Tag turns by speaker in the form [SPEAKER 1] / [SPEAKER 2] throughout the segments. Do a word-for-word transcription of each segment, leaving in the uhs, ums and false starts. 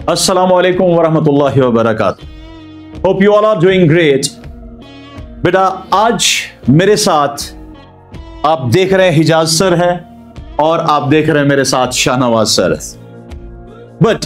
[SPEAKER 1] Assalamu alaikum wa rahmatullahi wa barakatuh. Hope you all are doing great. बेटा आज मेरे साथ आप देख रहे हैं हिजाज सर है और आप देख रहे हैं मेरे साथ शाहनवाज सर है। बट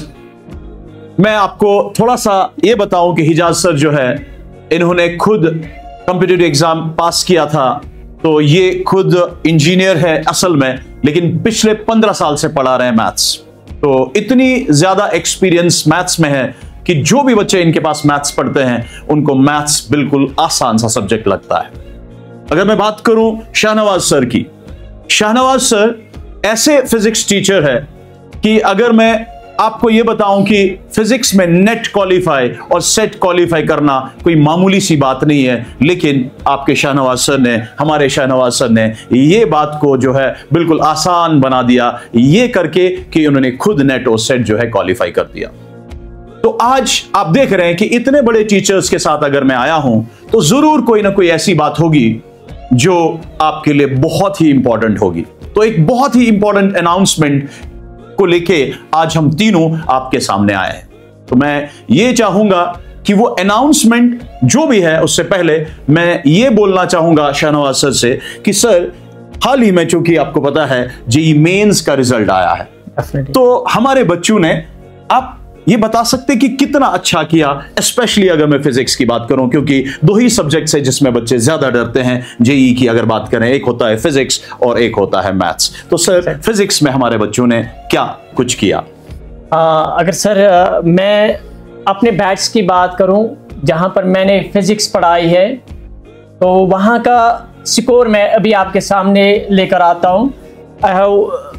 [SPEAKER 1] मैं आपको थोड़ा सा ये बताऊं कि हिजाज सर जो है इन्होंने खुद कॉम्पिटिटिव एग्जाम पास किया था, तो ये खुद इंजीनियर है असल में, लेकिन पिछले पंद्रह साल से पढ़ा रहे हैं मैथ्स। तो इतनी ज्यादा एक्सपीरियंस मैथ्स में है कि जो भी बच्चे इनके पास मैथ्स पढ़ते हैं उनको मैथ्स बिल्कुल आसान सा सब्जेक्ट लगता है। अगर मैं बात करूं शाहनवाज सर की, शाहनवाज सर ऐसे फिजिक्स टीचर है कि अगर मैं आपको यह बताऊं कि फिजिक्स में नेट क्वालिफाई और सेट क्वालिफाई करना कोई मामूली सी बात नहीं है, लेकिन आपके शाहनवाज सर ने, हमारे शाहनवाज सर ने ये बात को जो है बिल्कुल आसान बना दिया, ये करके कि उन्होंने खुद नेट और सेट जो है क्वालिफाई कर दिया। तो आज आप देख रहे हैं कि इतने बड़े टीचर्स के साथ अगर मैं आया हूं तो जरूर कोई ना कोई ऐसी बात होगी जो आपके लिए बहुत ही इंपॉर्टेंट होगी। तो एक बहुत ही इंपॉर्टेंट अनाउंसमेंट को लेके आज हम तीनों आपके सामने आए हैं। तो मैं ये चाहूंगा कि वो अनाउंसमेंट जो भी है उससे पहले मैं ये बोलना चाहूंगा शाहनवाज सर से कि सर हाल ही में, चूंकि आपको पता है जेईई मेंस का रिजल्ट आया है, तो हमारे बच्चों ने, आप ये बता सकते कि कितना अच्छा किया, स्पेशली अगर मैं फिजिक्स की बात करूं, क्योंकि दो ही सब्जेक्ट्स है जिसमें बच्चे ज्यादा डरते हैं जेईई की अगर बात करें, एक होता है फिजिक्स और एक होता है मैथ्स। तो सर फिजिक्स में हमारे बच्चों ने क्या कुछ किया?
[SPEAKER 2] आ, अगर सर आ, मैं अपने बैच की बात करूं जहां पर मैंने फिजिक्स पढ़ाई है, तो वहां का स्कोर मैं अभी आपके सामने लेकर आता हूं। I have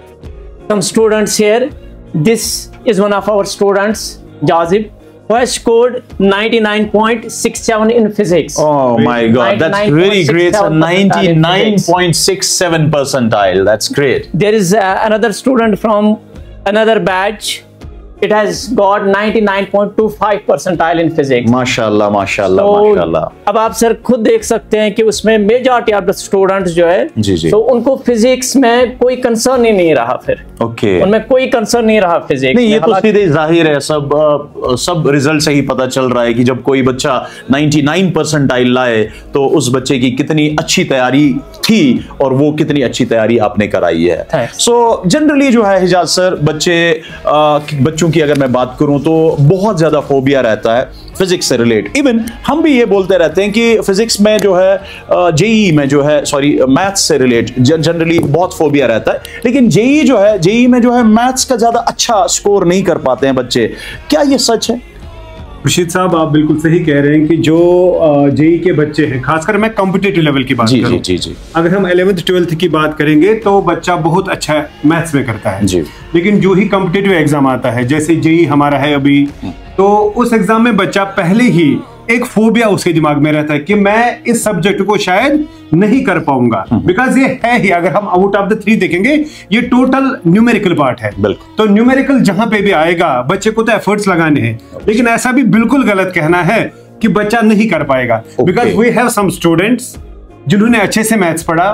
[SPEAKER 2] some students here. This is one of our students, Jazib, who has scored ninety-nine point six seven in physics.
[SPEAKER 1] Oh my God, that's really great. So ninety-nine point six seven percentile. That's great.
[SPEAKER 2] There is uh, another student from another batch. It has got ninety-nine point two five percentile in physics.
[SPEAKER 1] माशाल्लाह माशाल्लाह
[SPEAKER 2] so,
[SPEAKER 1] माशाल्लाह।
[SPEAKER 2] अब आप sir खुद देख सकते हैं कि उसमें मेजॉरिटी ऑफ द स्टूडेंट्स जो है,
[SPEAKER 1] जी जी,
[SPEAKER 2] तो उनको फिजिक्स में कोई कंसर्न ही नहीं रहा। फिर
[SPEAKER 1] ओके okay.
[SPEAKER 2] उनमें कोई कंसर्न नहीं रहा फिजिक्स
[SPEAKER 1] नहीं, ये तो सीधे जाहिर है, सब आ, सब रिजल्ट से ही पता चल रहा है कि जब कोई बच्चा निन्यानवे परसेंटाइल लाए तो उस बच्चे की कितनी अच्छी तैयारी थी और वो कितनी अच्छी तैयारी आपने कराई है। सो जनरली जो है हिजाज सर, बच्चे आ, बच्चों की अगर मैं बात करूं तो बहुत ज्यादा फोबिया रहता है फिजिक्स से रिलेट। इवन हम भी ये बोलते रहते हैं कि फिजिक्स में जो है, जेईई में जो है, सॉरी मैथ्स से रिलेट जनरली बहुत फोबिया रहता है, लेकिन जेईई जो है, जेईई में जो है मैथ्स का ज्यादा अच्छा स्कोर नहीं कर पाते हैं बच्चे। क्या ये सच है?
[SPEAKER 3] खुर्शीद साहब, आप बिल्कुल सही कह रहे हैं कि जो जेईई के बच्चे हैं, खासकर मैं कॉम्पिटिटिव लेवल की बात
[SPEAKER 1] जी,
[SPEAKER 3] करूं,
[SPEAKER 1] जी, जी, जी।
[SPEAKER 3] अगर हम इलेवेंथ ट्वेल्थ की बात करेंगे तो बच्चा बहुत अच्छा मैथ्स में करता है
[SPEAKER 1] जी।
[SPEAKER 3] लेकिन जो ही कॉम्पिटिटिव एग्जाम आता है, जैसे जेईई हमारा है अभी, तो उस एग्जाम में बच्चा पहले ही एक फोबिया उसके दिमाग में रहता है कि मैं इस सब्जेक्ट को शायद नहीं कर पाऊंगा, बिकॉज ये है ही, अगर हम आउट ऑफ द थ्री देखेंगे, ये टोटल न्यूमेरिकल पार्ट है। तो न्यूमेरिकल जहां पे भी आएगा बच्चे को तो एफर्ट्स लगाने हैं, लेकिन ऐसा भी बिल्कुल गलत कहना है कि बच्चा नहीं कर पाएगा, because we have some students जिन्होंने अच्छे से मैथ्स पढ़ा,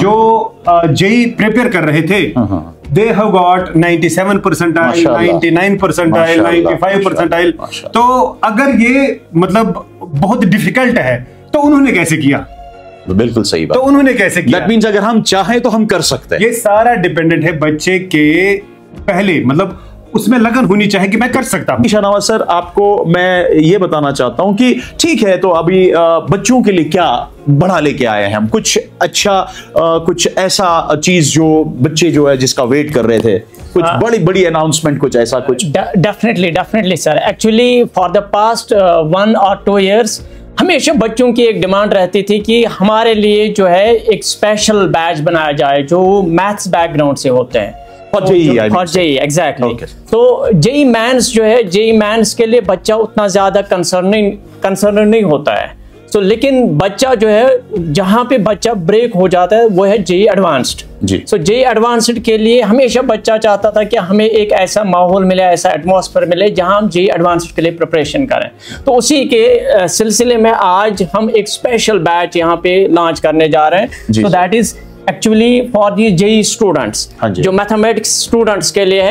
[SPEAKER 3] जो जेईई प्रिपेयर कर रहे थे, they have got ninety-seven percentile, ninety-nine percentile, ninety-five percentile। तो अगर ये मतलब बहुत डिफिकल्ट है तो उन्होंने कैसे किया?
[SPEAKER 1] बिल्कुल सही बात।
[SPEAKER 3] तो उन्होंने कैसे किया?
[SPEAKER 1] That means अगर हम चाहें तो हम कर सकते हैं।
[SPEAKER 3] ये सारा डिपेंडेंट है बच्चे के पहले, मतलब उसमें लगन होनी चाहिए कि मैं कर सकता हूं।
[SPEAKER 1] शाहनवाज सर, आपको मैं ये बताना चाहता हूं कि ठीक है, तो अभी बच्चों के लिए क्या बड़ा लेके आए हैं हम, कुछ अच्छा, कुछ ऐसा चीज जो बच्चे जो है जिसका वेट कर रहे थे, कुछ बड़ी बड़ी अनाउंसमेंट, कुछ ऐसा कुछ?
[SPEAKER 2] Definitely definitely sir. Actually for the past one और टू इयर्स हमेशा बच्चों की एक डिमांड रहती थी कि हमारे लिए जो है एक स्पेशल बैच बनाया जाए जो मैथ्स बैकग्राउंड से होते हैं।
[SPEAKER 1] For JEE,
[SPEAKER 2] for JEE exactly. तो जेईई मेंस जो है, जेईई मेंस के लिए बच्चा उतना ज्यादा कंसर्निंग कंसर्न नहीं होता है। तो लेकिन बच्चा जो है, जहाँ पे बच्चा ब्रेक हो जाता है वो है JEE advanced ji. So JEE advanced के लिए हमेशा बच्चा चाहता था कि हमें एक ऐसा माहौल मिले, ऐसा एटमॉस्फेयर मिले जहाँ हम जेईई एडवांस्ड के लिए प्रिपरेशन करें। तो उसी के सिलसिले में आज हम एक स्पेशल बैच यहाँ पे लॉन्च करने जा रहे हैं। So that is actually for the JEE students, जो मैथमेटिक्स स्टूडेंट्स के लिए है।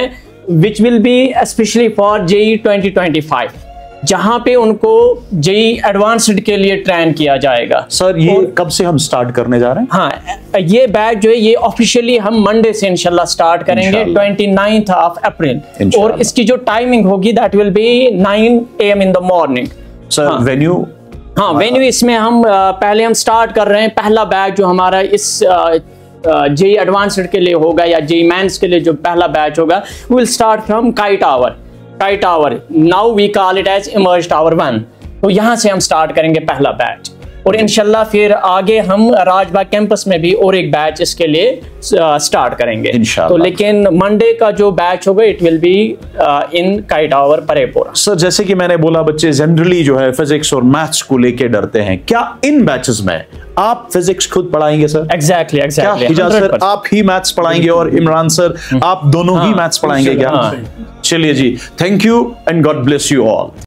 [SPEAKER 2] Which will be specially for JEE twenty twenty five, जहां पे उनको जेई एडवांस्ड के लिए ट्रेन किया जाएगा।
[SPEAKER 1] सर ये कब से हम स्टार्ट करने जा रहे हैं?
[SPEAKER 2] हाँ, ये बैच जो है ये ऑफिशियली हम मंडे से इंशाल्लाह स्टार्ट करेंगे, ट्वेंटी नाइन्थ ऑफ अप्रैल, और इसकी जो टाइमिंग होगी that will be nine A M in the morning.
[SPEAKER 1] Sir venue?
[SPEAKER 2] हाँ, वेन्यू इसमें हम पहले हम स्टार्ट कर रहे हैं, पहला बैच जो हमारा इस जेई एडवांस्ड के लिए होगा या जेई मेंस के लिए जो पहला बैच होगा, will start from Kite Tower. Kite Tower now we call it as Emerge Tower one. तो यहाँ से हम स्टार्ट करेंगे पहला बैच, और इंशाल्लाह फिर आगे हम राजबाग कैंपस में भी और एक बैच इसके लिए स्टार्ट करेंगे इंशाल्लाह। तो लेकिन मंडे का जो बैच होगा it will be in Kite Tower Parepura.
[SPEAKER 1] Sir जैसे कि मैंने बोला, बच्चे जनरली जो है फिजिक्स और मैथ्स को लेके डरते हैं, क्या इन बैचेस में आप फिजिक्स खुद पढ़ाएंगे sir?
[SPEAKER 2] Exactly exactly
[SPEAKER 1] Hijaz sir आप ही मैथ्स पढ़ाएंगे और इमरान सर आप दोनों ही मैथ्स पढ़ाएंगे क्या? चलिए जी, thank you and God bless you all.